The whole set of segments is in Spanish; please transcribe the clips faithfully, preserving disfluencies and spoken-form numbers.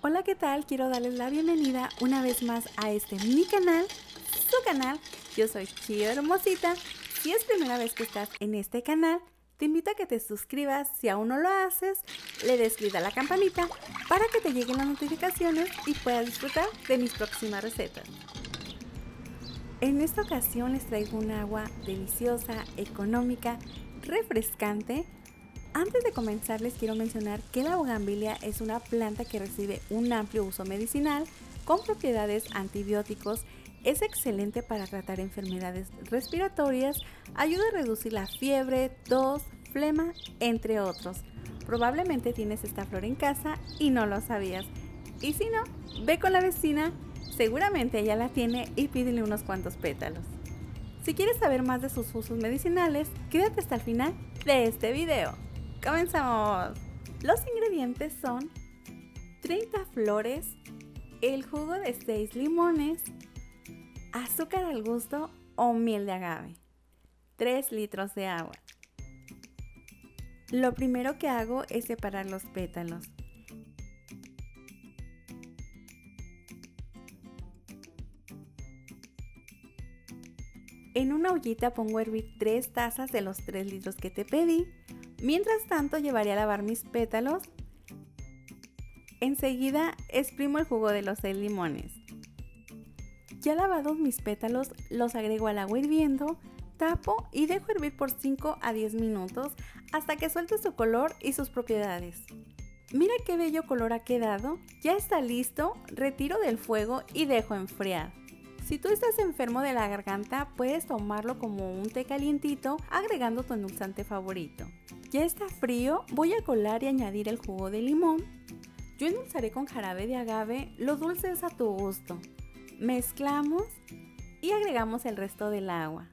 Hola, ¿qué tal? Quiero darles la bienvenida una vez más a este mi canal, su canal. Yo soy Chio Hermosita. Si es primera vez que estás en este canal, te invito a que te suscribas. Si aún no lo haces, le des clic a la campanita para que te lleguen las notificaciones y puedas disfrutar de mis próximas recetas. En esta ocasión les traigo un agua deliciosa, económica, refrescante. Antes de comenzar les quiero mencionar que la bugambilia es una planta que recibe un amplio uso medicinal con propiedades antibióticos. Es excelente para tratar enfermedades respiratorias, ayuda a reducir la fiebre, tos, flema, entre otros. Probablemente tienes esta flor en casa y no lo sabías. Y si no, ve con la vecina, seguramente ella la tiene y pídele unos cuantos pétalos. Si quieres saber más de sus usos medicinales, quédate hasta el final de este video. ¡Comenzamos! Los ingredientes son treinta flores, el jugo de seis limones, azúcar al gusto o miel de agave, tres litros de agua. Lo primero que hago es separar los pétalos. En una ollita pongo a hervir tres tazas de los tres litros que te pedí. Mientras tanto llevaré a lavar mis pétalos. Enseguida exprimo el jugo de los seis limones. Ya lavados mis pétalos, los agrego al agua hirviendo, tapo y dejo hervir por cinco a diez minutos hasta que suelte su color y sus propiedades. Mira qué bello color ha quedado. Ya está listo, retiro del fuego y dejo enfriar. Si tú estás enfermo de la garganta, puedes tomarlo como un té calientito agregando tu endulzante favorito. Ya está frío, voy a colar y añadir el jugo de limón. Yo endulzaré con jarabe de agave, lo dulce es a tu gusto. Mezclamos y agregamos el resto del agua.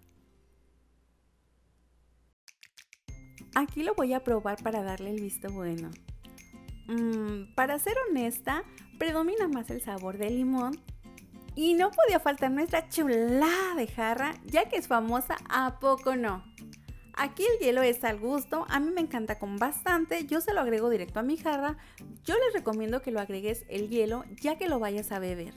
Aquí lo voy a probar para darle el visto bueno. Mm, para ser honesta, predomina más el sabor del limón. Y no podía faltar nuestra chulada de jarra, ya que es famosa, ¿a poco no? Aquí el hielo es al gusto, a mí me encanta con bastante, yo se lo agrego directo a mi jarra. Yo les recomiendo que lo agregues el hielo, ya que lo vayas a beber.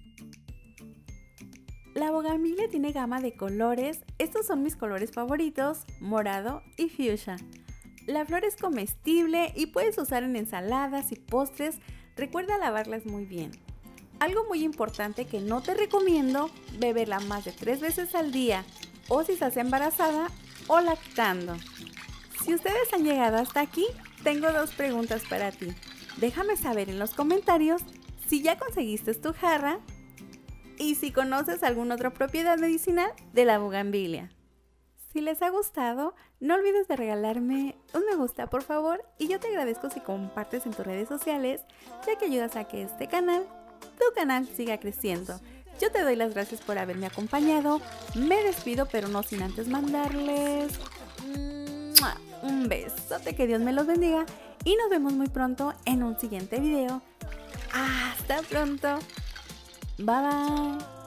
La bugambilia tiene gama de colores, estos son mis colores favoritos, morado y fuchsia. La flor es comestible y puedes usar en ensaladas y postres, recuerda lavarlas muy bien. Algo muy importante que no te recomiendo, beberla más de tres veces al día o si estás embarazada o lactando. Si ustedes han llegado hasta aquí, tengo dos preguntas para ti. Déjame saber en los comentarios si ya conseguiste tu jarra y si conoces alguna otra propiedad medicinal de la bugambilia. Si les ha gustado, no olvides de regalarme un me gusta por favor y yo te agradezco si compartes en tus redes sociales, ya que ayudas a que este canal, tu canal, siga creciendo. Yo te doy las gracias por haberme acompañado. Me despido, pero no sin antes mandarles un besote, que Dios me los bendiga y nos vemos muy pronto en un siguiente video. Hasta pronto. Bye bye.